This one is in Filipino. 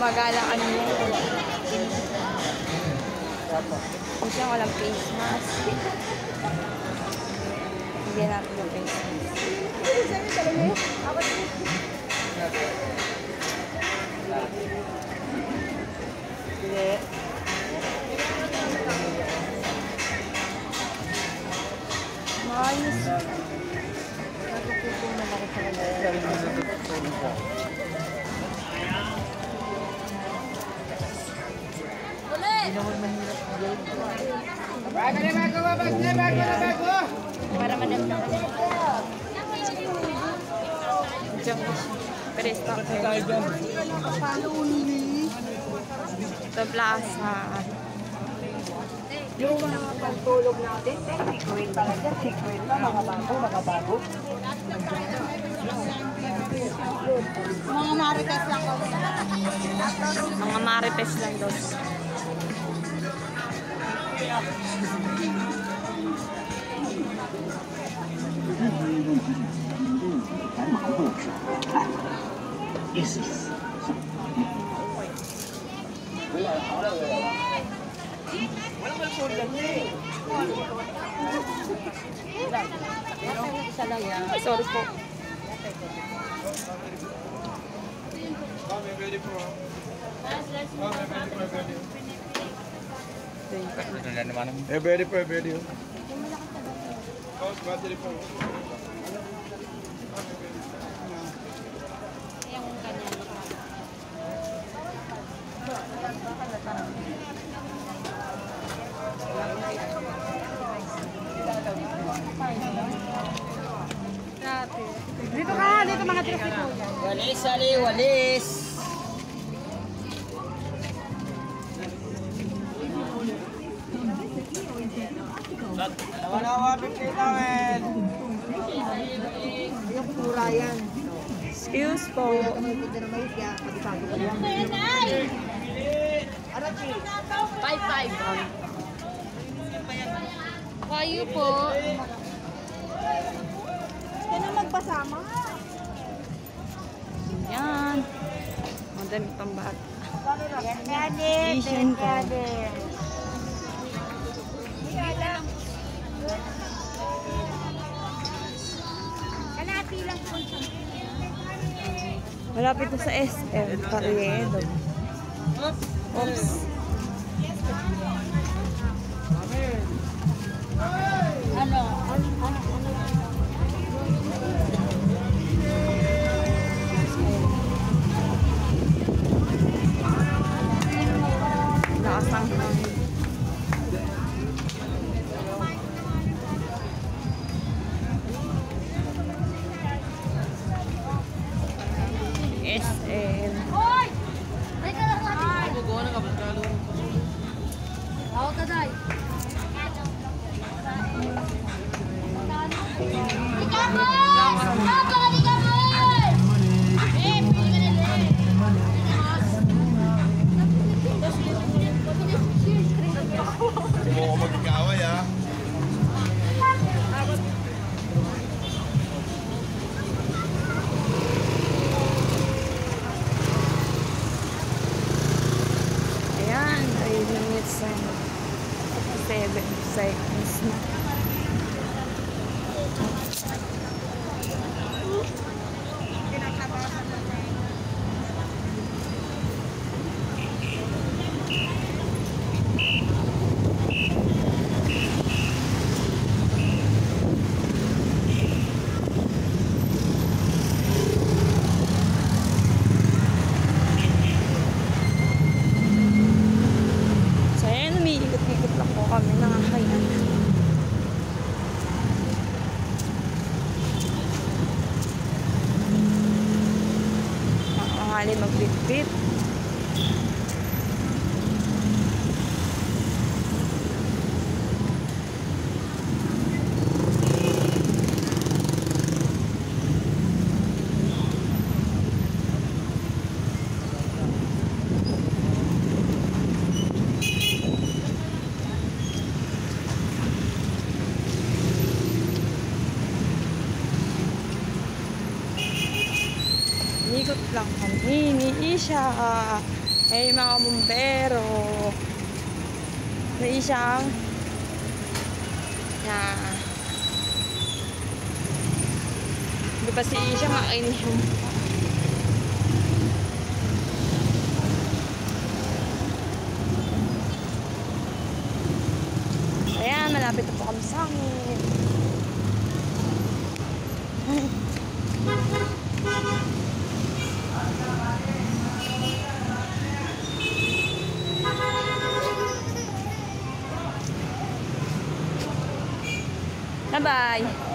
gumagala kanina. Kasi walang face mask. Bigyan natin yung face mask. Maayos. Natutupo na ako sa kanila. Para madamdaman. Presto. Ito plaza. Yung mga pagtulog natin, secret talaga, secret pa, mga bago. Mga marites lang kami. Mga marites lang doon. Sorry po. Ready po, ready. Battery po. Dito ka, dito mga traffic. Walis, ali, walis. Nawa, 50 namin. Yung pura yan. Excuse po. Dito na may kaya, pagkasabi ko lang. 5-5. Kayo po. Gusto na magpasama. Yan. Madami pang bata. Yan din. Asian po. Kalati lang po. Malapit na sa SM. Carriedo. Oops. Ano? Lakas ng hangin. SM. Hoy! Ay, ka lang natin. Tawag ka, Day. Hindi mo mag-ikaway ah. Ayan, 3 minutes and 7 seconds na. So ayan, umiikot-ikot lang po kami ng hayan. Makangali magbitbit. Ikot lang kami ni Isha. Ay, mga bumbero. May isang hindi pa si Isha makainis yung ayan, malapit na po kami sa amin. Bye-bye.